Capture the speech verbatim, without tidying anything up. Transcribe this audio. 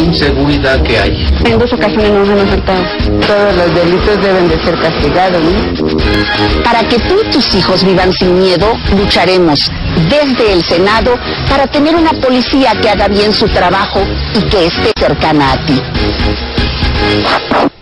inseguridad que hay. En dos ocasiones nos han asaltado. Todos los delitos deben de ser castigados, ¿no? Para que tú y tus hijos vivan sin miedo, lucharemos desde el Senado para tener una policía que haga bien su trabajo y que esté cercana a ti.